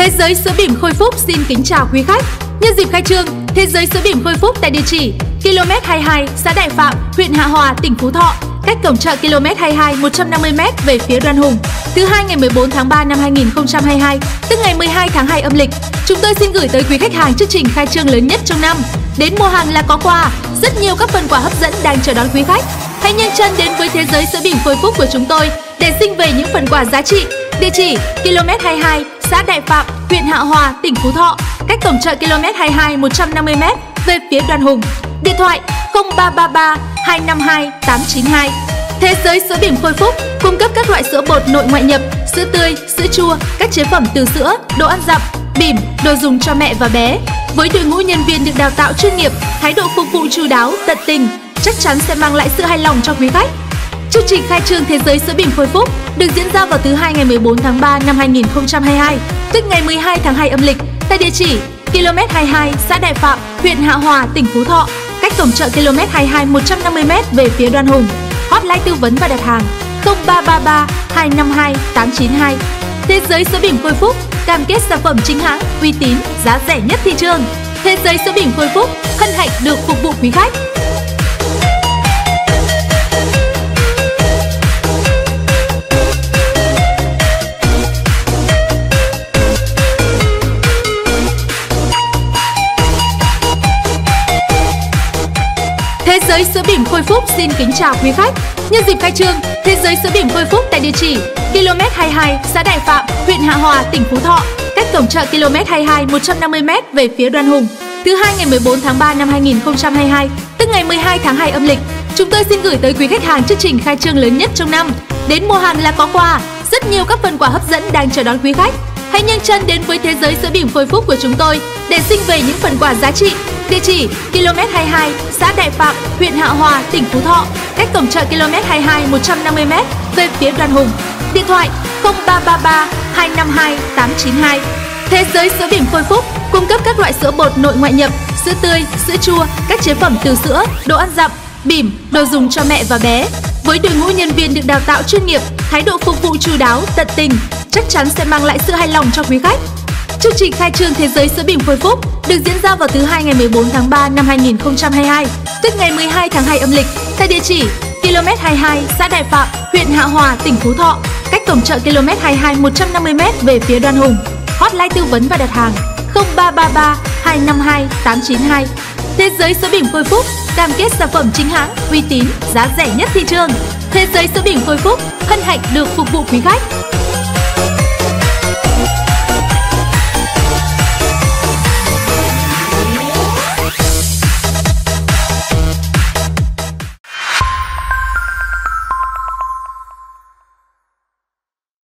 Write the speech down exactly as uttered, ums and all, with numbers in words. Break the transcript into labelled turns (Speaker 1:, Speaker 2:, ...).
Speaker 1: Thế giới sữa bỉm Khôi Phúc xin kính chào quý khách. Nhân dịp khai trương Thế giới sữa bỉm Khôi Phúc tại địa chỉ ki lô mét hai mươi hai, xã Đại Phạm, huyện Hạ Hòa, tỉnh Phú Thọ, cách cổng chợ ki lô mét hai mươi hai một trăm năm mươi mét về phía Đoan Hùng. Thứ hai ngày mười bốn tháng ba năm hai nghìn không trăm hai mươi hai, tức ngày mười hai tháng hai âm lịch, chúng tôi xin gửi tới quý khách hàng chương trình khai trương lớn nhất trong năm. Đến mua hàng là có quà, rất nhiều các phần quà hấp dẫn đang chờ đón quý khách. Hãy nhanh chân đến với Thế giới sữa bỉm Khôi Phúc của chúng tôi để sinh về những phần quà giá trị. Địa chỉ ki lô mét hai mươi hai, xã Đại Phạm, huyện Hạ Hòa, tỉnh Phú Thọ, cách cổng chợ ki lô mét hai mươi hai một trăm năm mươi mét về phía Đoan Hùng. Điện thoại không ba ba ba hai năm hai tám chín hai. Thế giới sữa bỉm Khôi Phúc cung cấp các loại sữa bột nội ngoại nhập, sữa tươi, sữa chua, các chế phẩm từ sữa, đồ ăn dặm, bỉm, đồ dùng cho mẹ và bé. Với đội ngũ nhân viên được đào tạo chuyên nghiệp, thái độ phục vụ chu đáo, tận tình, chắc chắn sẽ mang lại sự hài lòng cho quý khách. Chương trình khai trương Thế giới sữa bỉm Khôi Phúc được diễn ra vào thứ hai ngày mười bốn tháng ba năm hai nghìn không trăm hai mươi hai, tức ngày mười hai tháng hai âm lịch, tại địa chỉ ki lô mét hai mươi hai, xã Đại Phạm, huyện Hạ Hòa, tỉnh Phú Thọ, cách cổng chợ ki lô mét hai mươi hai một trăm năm mươi mét về phía Đoan Hùng. Hotline tư vấn và đặt hàng không ba ba ba hai năm hai tám chín hai. Thế giới sữa bỉm Khôi Phúc cam kết sản phẩm chính hãng, uy tín, giá rẻ nhất thị trường. Thế giới sữa bỉm Khôi Phúc hân hạnh được phục vụ quý khách. Thế giới sữa bỉm Khôi Phúc xin kính chào quý khách. Nhân dịp khai trương Thế giới sữa bỉm Khôi Phúc tại địa chỉ ki lô mét hai mươi hai, xã Đại Phạm, huyện Hạ Hòa, tỉnh Phú Thọ, cách cổng chợ ki lô mét hai mươi hai một trăm năm mươi mét về phía Đoan Hùng. Thứ hai ngày mười bốn tháng ba năm hai nghìn không trăm hai mươi hai, tức ngày mười hai tháng hai âm lịch, chúng tôi xin gửi tới quý khách hàng chương trình khai trương lớn nhất trong năm. Đến mua hàng là có quà, rất nhiều các phần quà hấp dẫn đang chờ đón quý khách. Hãy nhanh chân đến với Thế giới sữa bỉm Khôi Phúc của chúng tôi để sinh về những phần quà giá trị. Địa chỉ ki lô mét hai mươi hai, xã Đại Phạm, huyện Hạ Hòa, tỉnh Phú Thọ, cách cổng chợ ki lô mét hai mươi hai một trăm năm mươi mét về phía Đoan Hùng. Điện thoại không ba ba ba hai năm hai tám chín hai. Thế giới sữa bỉm Khôi Phúc cung cấp các loại sữa bột nội ngoại nhập, sữa tươi, sữa chua, các chế phẩm từ sữa, đồ ăn dặm, bỉm, đồ dùng cho mẹ và bé. Với đội ngũ nhân viên được đào tạo chuyên nghiệp, thái độ phục vụ chu đáo, tận tình, chắc chắn sẽ mang lại sự hài lòng cho quý khách. Chương trình khai trương Thế giới sữa bỉm Khôi Phúc được diễn ra vào thứ hai ngày mười bốn tháng ba năm hai nghìn không trăm hai mươi hai, tức ngày mười hai tháng hai âm lịch, tại địa chỉ ki lô mét hai mươi hai, xã Đại Phạm, huyện Hạ Hòa, tỉnh Phú Thọ, cách cổng chợ ki lô mét hai mươi hai một trăm năm mươi mét về phía Đoan Hùng. Hotline tư vấn và đặt hàng không ba ba ba hai năm hai tám chín hai. Thế giới sữa bỉm Khôi Phúc cam kết sản phẩm chính hãng, uy tín, giá rẻ nhất thị trường. Thế giới sữa bỉm Khôi Phúc hân hạnh được phục vụ quý khách.